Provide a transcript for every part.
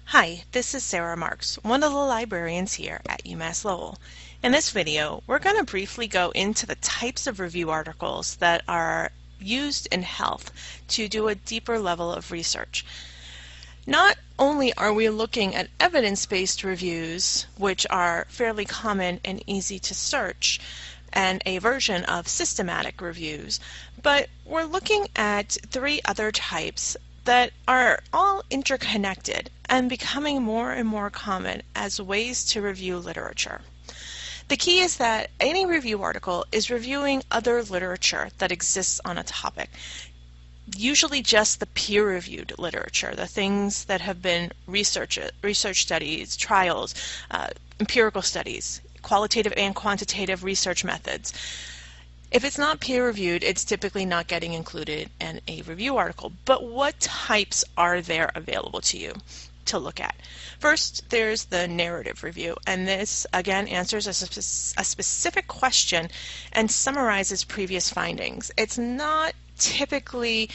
Hi, this is Sarah Marks, one of the librarians here at UMass Lowell. In this video, we're going to briefly go into the types of review articles that are used in health to do a deeper level of research. Not only are we looking at evidence-based reviews, which are fairly common and easy to search, and a version of systematic reviews, but we're looking at three other types that are all interconnected and becoming more and more common as ways to review literature. The key is that any review article is reviewing other literature that exists on a topic, usually just the peer-reviewed literature, the things that have been research studies, trials, empirical studies, qualitative and quantitative research methods. If it's not peer-reviewed, it's typically not getting included in a review article. But what types are there available to you to look at? First, there's the narrative review, and this again answers a specific question and summarizes previous findings. It's not typically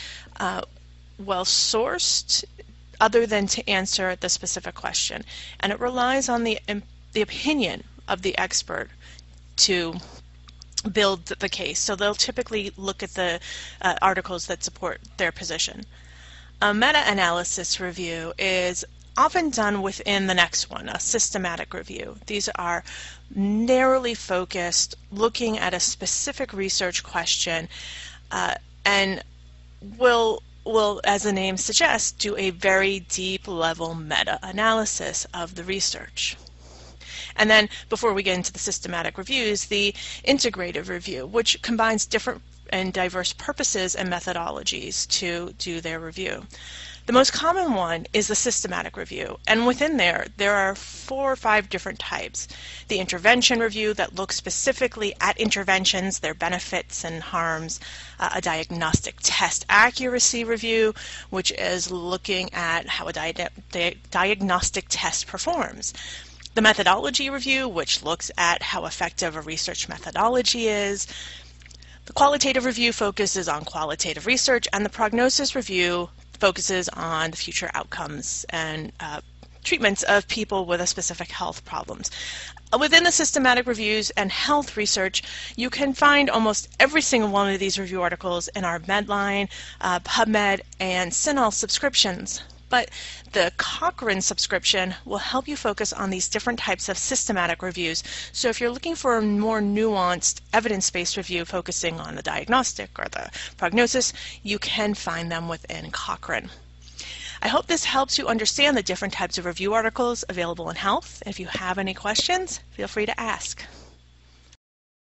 well-sourced other than to answer the specific question, and it relies on the opinion of the expert to build the case. So they'll typically look at the articles that support their position. A meta-analysis review is often done within the next one, a systematic review. These are narrowly focused, looking at a specific research question, and will, as the name suggests, do a very deep level meta-analysis of the research. And then, before we get into the systematic reviews, the integrative review, which combines different and diverse purposes and methodologies to do their review. The most common one is the systematic review, and within there are 4 or 5 different types. The intervention review that looks specifically at interventions, their benefits and harms. A diagnostic test accuracy review, which is looking at how a diagnostic test performs. The methodology review, which looks at how effective a research methodology is. The qualitative review focuses on qualitative research, and the prognosis review focuses on the future outcomes and treatments of people with a specific health problems. Within the systematic reviews and health research, you can find almost every single one of these review articles in our Medline, PubMed, and CINAHL subscriptions. But the Cochrane subscription will help you focus on these different types of systematic reviews. So if you're looking for a more nuanced evidence-based review focusing on the diagnostic or the prognosis, you can find them within Cochrane. I hope this helps you understand the different types of review articles available in health. If you have any questions, feel free to ask.